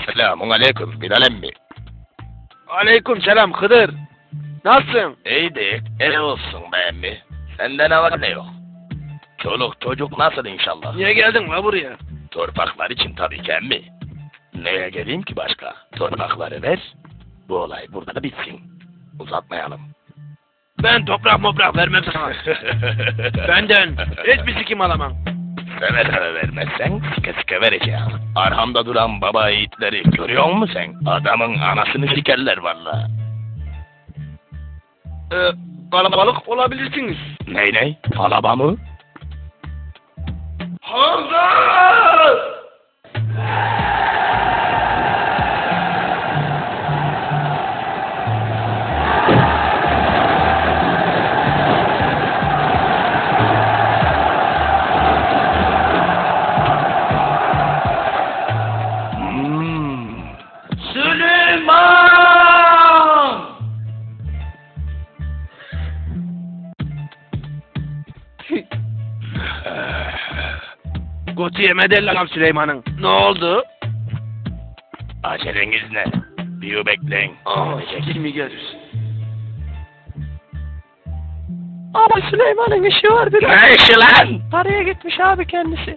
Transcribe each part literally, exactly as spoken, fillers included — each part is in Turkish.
Selamun aleyküm Bilal emmi. Aleyküm selam Hıdır. Nasılsın? İyidir, iyi olsun be emmi. Sende ne var ne yok? Çoluk çocuk nasıl inşallah? Niye geldin la buraya? Torpaklar için tabii ki emmi. Neye geleyim ki başka? Torpakları ver, bu olay burada da bitsin. Uzatmayalım. Ben toprak moprak vermem sana. Benden hiçbir sikim alamam. Seve seve vermezsen sike sike vereceğim. Arhamda duran baba yiğitleri görüyor musun sen? Adamın anasını sikerler valla. Ee, kalabalık olabilirsiniz. Ney ney? Kalaba mı? Hamza! Hmm. Süleyman! Gotu yemedi lan Süleyman'ın. Ne oldu? Aceleniz ne? Bir bekleyin. Aa, kimi gelir? Ama Süleyman'ın işi var bir. Ne işi lan? Paraya gitmiş abi kendisi.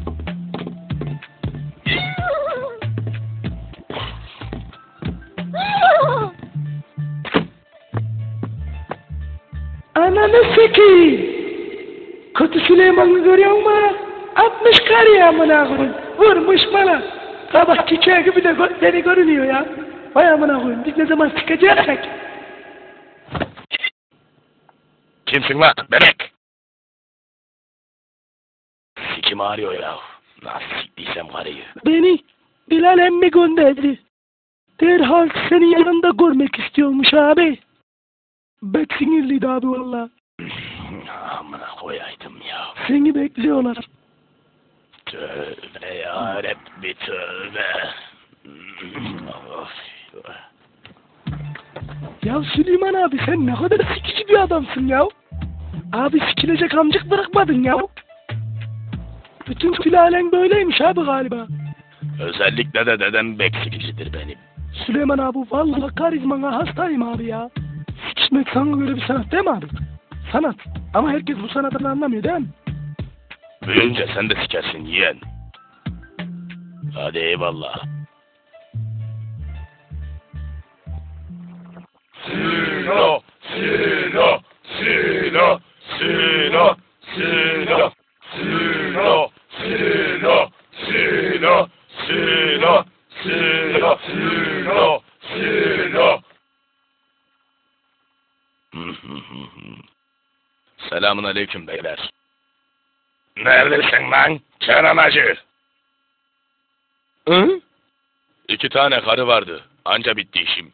Ananı sikeyim. Kötü Süleyman'ı görüyor musun? Atmış karıya amına koyayım. Vurmuş bana. Kabak çiçeği gibi de gö- seni görünüyor ya. Vay amına koyayım. Biz ne zaman çıkacaksak? Kimsin lan bebek? Sikim ağrıyor ya. Nasıl siktiysem karıyı. Beni Bilal emmi gönderdi. Derhal senin yanında görmek istiyormuş abi. Bek sinirliydi abi valla. Amına koyaydım ya. Seni bekliyorlar. Tövbe yarabbi tövbe. Of. Ya Süleyman abi sen ne kadar sikici bir adamsın ya. Abi sikilecek amcık bırakmadın ya. Bütün sülalen böyleymiş abi galiba. Özellikle de dedem beksikicidir benim. Süleyman abi vallahi karizmana hastayım abi ya. Sikişmek sana göre bir sanat değil mi abi? Sanat. Ama herkes bu sanatını anlamıyor değil mi? Büyünce sen de sikersin yeğen. Hadi eyvallah. Silo, silo, silo, silo, silo, silo, silo, silo, silo, silo, silo, silo. Selamun aleyküm beyler. Neredesin lan? Çaramacı. Hı? İki tane karı vardı. Anca bitti işim.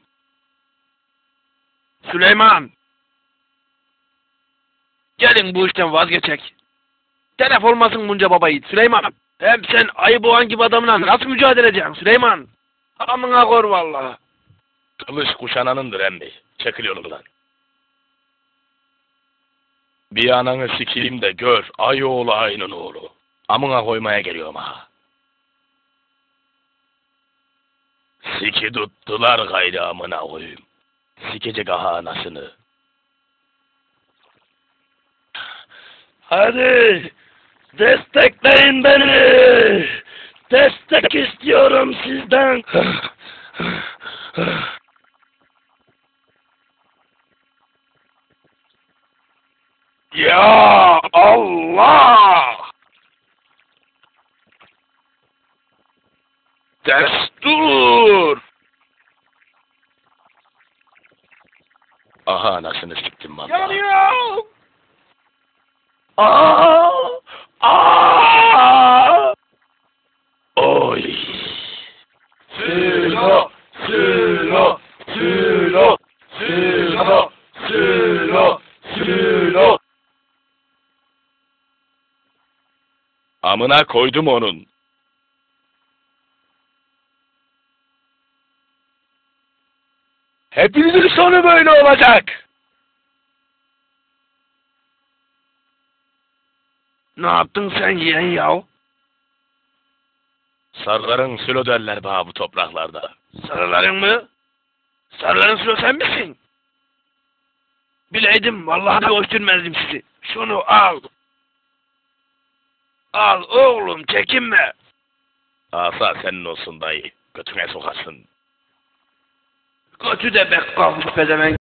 Süleyman! Gelin bu işten vazgeçek. Telef olmasın bunca baba yiğit Süleyman. Hem sen ayı boğan gibi adamla nasıl mücadele edeceksin Süleyman? Amına kor vallahi. Kılıç kuşananındır emmi. Çekil yolundan. Bir ananı sikeyim de gör. Ay oğlu ayının oğlu. Amına koymaya geliyorum ha. Siki tuttular gayrı amına koyayım. Sikecek aha anasını. Hadi destekleyin beni. Destek istiyorum sizden. Ya Allah! Destur! Aha anasını siktim valla. Yanıyor! Aa! Aa! Oy! Silo! Silo! Silo! Silo! Silo! Silo! Amına koydum onun. Hepinizin sonu böyle olacak. Ne yaptın sen yeğen yav? Sarıların sülo derler bana bu topraklarda. Sarıların mı? Sarıların sülo sen misin? Bileydim vallahi göstermezdim sizi. Şunu al. Al oğlum çekinme. Asa senin olsun dayı. Götüne sokasın. Götü de bek kalmış pezevenk.